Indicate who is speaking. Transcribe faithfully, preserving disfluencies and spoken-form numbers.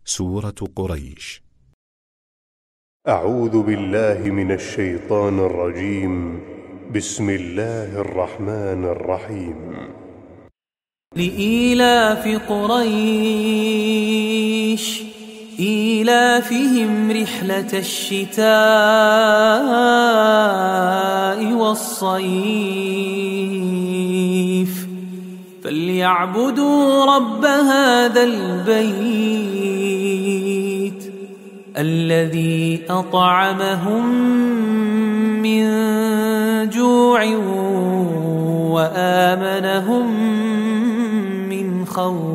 Speaker 1: سورة قريش.
Speaker 2: أعوذ بالله من الشيطان الرجيم. بسم الله الرحمن الرحيم.
Speaker 3: لإيلاف قريش إيلافهم رحلة الشتاء والصيف فليعبدوا رب هذا البيت الذي أطعمهم من جوع وآمنهم من خوف.